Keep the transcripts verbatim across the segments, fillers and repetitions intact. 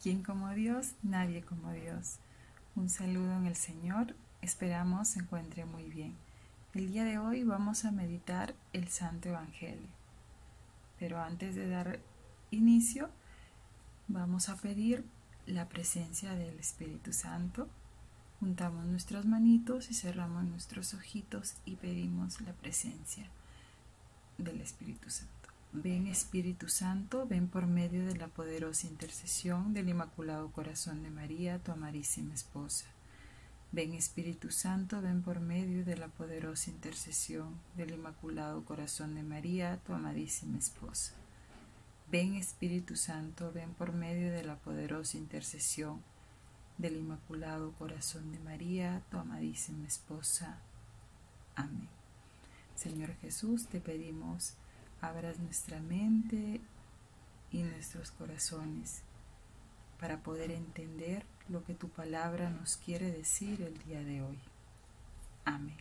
¿Quién como Dios? Nadie como Dios. Un saludo en el Señor, esperamos se encuentre muy bien. El día de hoy vamos a meditar el Santo Evangelio. Pero antes de dar inicio, vamos a pedir la presencia del Espíritu Santo. Juntamos nuestras manitos y cerramos nuestros ojitos y pedimos la presencia del Espíritu Santo. Ven Espíritu Santo, ven por medio de la poderosa intercesión del Inmaculado Corazón de María, tu amadísima esposa. Ven Espíritu Santo, ven por medio de la poderosa intercesión del Inmaculado Corazón de María, tu amadísima esposa. Ven Espíritu Santo, ven por medio de la poderosa intercesión del Inmaculado Corazón de María, tu amadísima esposa. Amén. Señor Jesús, te pedimos, abras nuestra mente y nuestros corazones para poder entender lo que tu palabra nos quiere decir el día de hoy. Amén.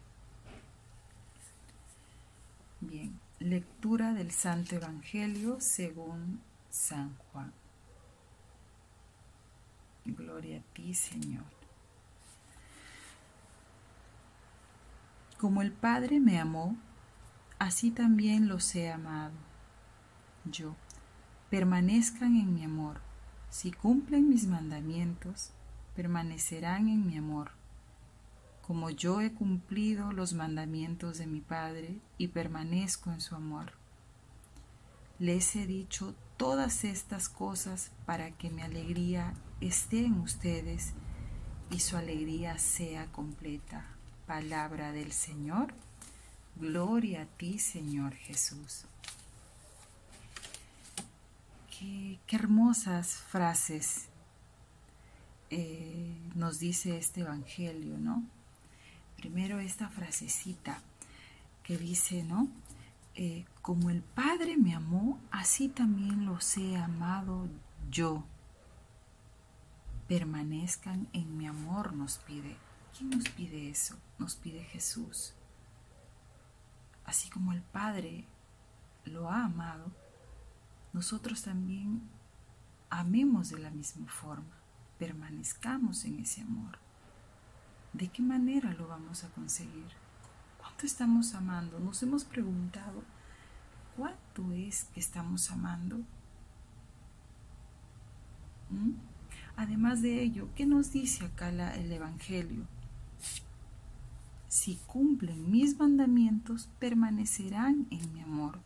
Bien, lectura del Santo Evangelio según San Juan. Gloria a ti, Señor. Como el Padre me amó, así también los he amado yo. Permanezcan en mi amor. Si cumplen mis mandamientos, permanecerán en mi amor, como yo he cumplido los mandamientos de mi Padre y permanezco en su amor. Les he dicho todas estas cosas para que mi alegría esté en ustedes y su alegría sea completa. Palabra del Señor. Gloria a ti, Señor Jesús. Qué, qué hermosas frases eh, nos dice este Evangelio, ¿no? Primero esta frasecita que dice, ¿no? Eh, como el Padre me amó, así también los he amado yo. Permanezcan en mi amor, nos pide. ¿Quién nos pide eso? Nos pide Jesús. Así como el Padre lo ha amado, nosotros también amemos de la misma forma, permanezcamos en ese amor. ¿De qué manera lo vamos a conseguir? ¿Cuánto estamos amando? ¿Nos hemos preguntado cuánto es que estamos amando? ¿Mm? Además de ello, ¿qué nos dice acá la, el Evangelio? Si cumplen mis mandamientos, permanecerán en mi amor.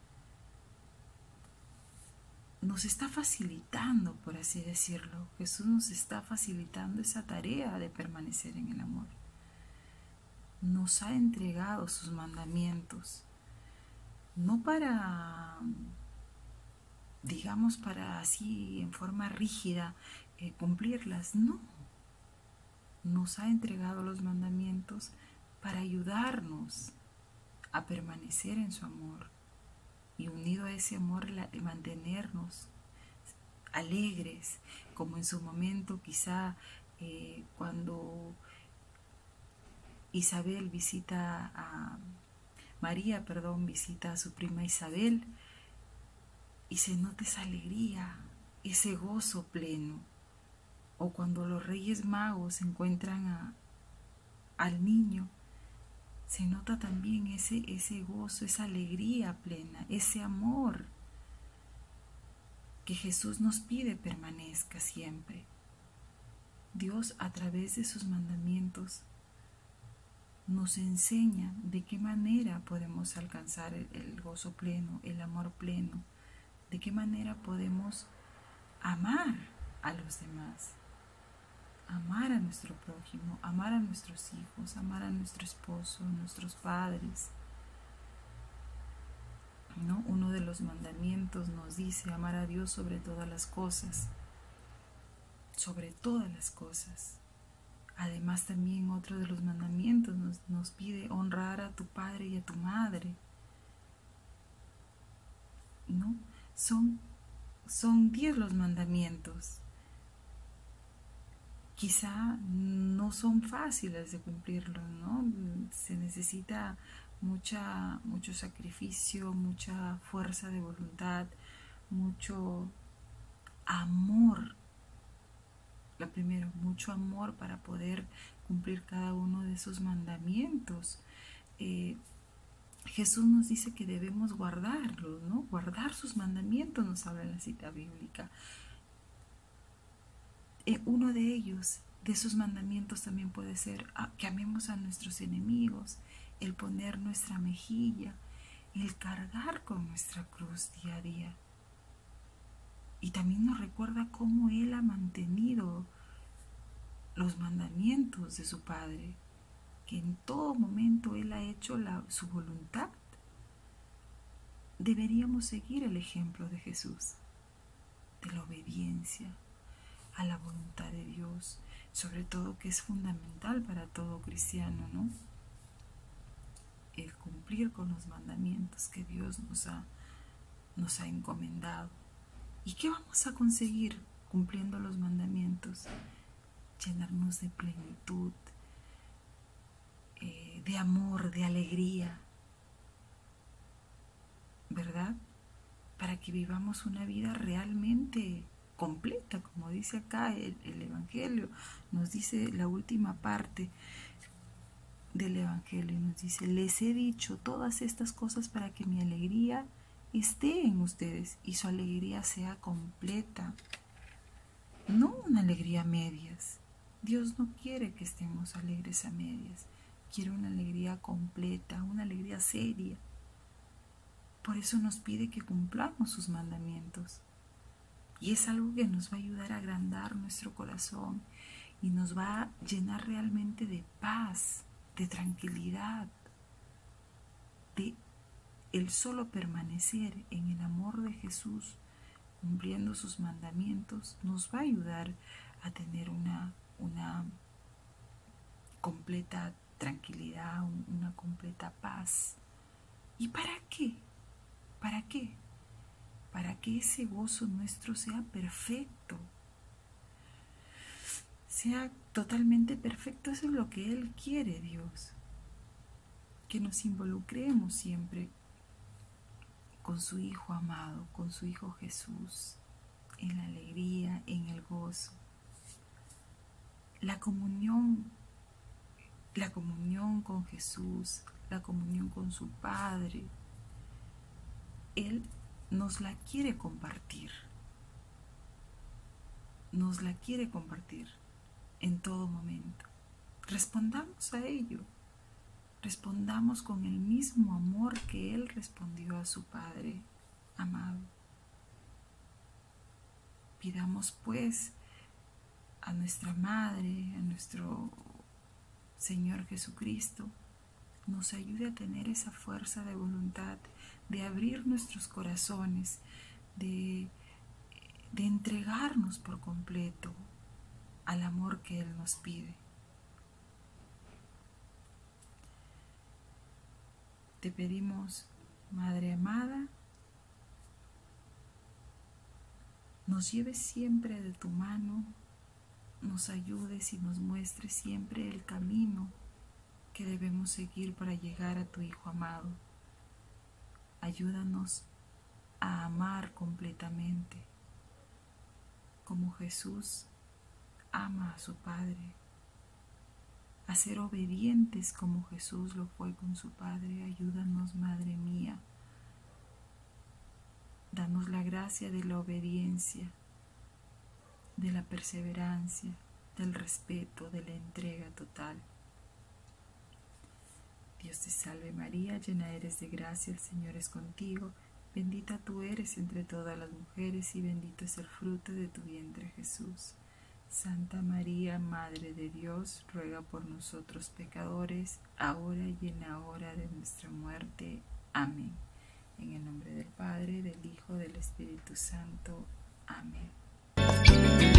Nos está facilitando, por así decirlo. Jesús nos está facilitando esa tarea de permanecer en el amor. Nos ha entregado sus mandamientos, no para, digamos, para así en forma rígida eh, cumplirlas, no. Nos ha entregado los mandamientos para ayudarnos a permanecer en su amor. Y unido a ese amor, de mantenernos alegres, como en su momento quizá eh, cuando Isabel visita a María, perdón, visita a su prima Isabel y se nota esa alegría, ese gozo pleno. O cuando los Reyes Magos encuentran a, al niño, se nota también ese, ese gozo, esa alegría plena, ese amor que Jesús nos pide permanezca siempre. Dios, a través de sus mandamientos, nos enseña de qué manera podemos alcanzar el, el gozo pleno, el amor pleno, de qué manera podemos amar a los demás. Amar a nuestro prójimo, amar a nuestros hijos, amar a nuestro esposo, a nuestros padres. ¿No? Uno de los mandamientos nos dice amar a Dios sobre todas las cosas, sobre todas las cosas. Además también otro de los mandamientos nos, nos pide honrar a tu padre y a tu madre. ¿No? Son, son diez los mandamientos. Quizá no son fáciles de cumplirlos, ¿no? Se necesita mucha, mucho sacrificio, mucha fuerza de voluntad, mucho amor lo primero, mucho amor para poder cumplir cada uno de esos mandamientos. Eh, Jesús nos dice que debemos guardarlos, ¿no? Guardar sus mandamientos, nos habla en la cita bíblica. Eh, uno de ellos, de esos mandamientos, también puede ser que amemos a nuestros enemigos, el poner nuestra mejilla, el cargar con nuestra cruz día a día. Y también nos recuerda cómo Él ha mantenido los mandamientos de su Padre, que en todo momento Él ha hecho la, su voluntad. Deberíamos seguir el ejemplo de Jesús, de la obediencia a la voluntad de Dios, sobre todo que es fundamental para todo cristiano, ¿no? El cumplir con los mandamientos que Dios nos ha, nos ha encomendado. ¿Y qué vamos a conseguir cumpliendo los mandamientos? Llenarnos de plenitud, eh, de amor, de alegría, ¿verdad? Para que vivamos una vida realmente completa, como dice acá el, el Evangelio. Nos dice la última parte del Evangelio, nos dice: les he dicho todas estas cosas para que mi alegría esté en ustedes y su alegría sea completa, no una alegría a medias. Dios no quiere que estemos alegres a medias, quiere una alegría completa, una alegría seria. Por eso nos pide que cumplamos sus mandamientos. Y es algo que nos va a ayudar a agrandar nuestro corazón y nos va a llenar realmente de paz, de tranquilidad, de el solo permanecer en el amor de Jesús, cumpliendo sus mandamientos, nos va a ayudar a tener una, una completa tranquilidad, una completa paz. ¿Y para qué? ¿Para qué? Para que ese gozo nuestro sea perfecto, sea totalmente perfecto. Eso es lo que Él quiere, Dios, que nos involucremos siempre con su Hijo amado, con su Hijo Jesús, en la alegría, en el gozo. La comunión, la comunión con Jesús, la comunión con su Padre, Él nos la quiere compartir, nos la quiere compartir en todo momento. Respondamos a ello, respondamos con el mismo amor que Él respondió a su Padre amado. Pidamos pues a nuestra Madre, a nuestro Señor Jesucristo, nos ayude a tener esa fuerza de voluntad, de abrir nuestros corazones, de, de entregarnos por completo al amor que Él nos pide. Te pedimos, Madre amada, nos lleves siempre de tu mano, nos ayudes y nos muestres siempre el camino que debemos seguir para llegar a tu Hijo amado. Ayúdanos a amar completamente, como Jesús ama a su Padre, a ser obedientes como Jesús lo fue con su Padre. Ayúdanos, Madre mía. Danos la gracia de la obediencia, de la perseverancia, del respeto, de la entrega total. Dios te salve María, llena eres de gracia, el Señor es contigo. Bendita tú eres entre todas las mujeres y bendito es el fruto de tu vientre Jesús. Santa María, Madre de Dios, ruega por nosotros pecadores, ahora y en la hora de nuestra muerte. Amén. En el nombre del Padre, del Hijo, del Espíritu Santo. Amén.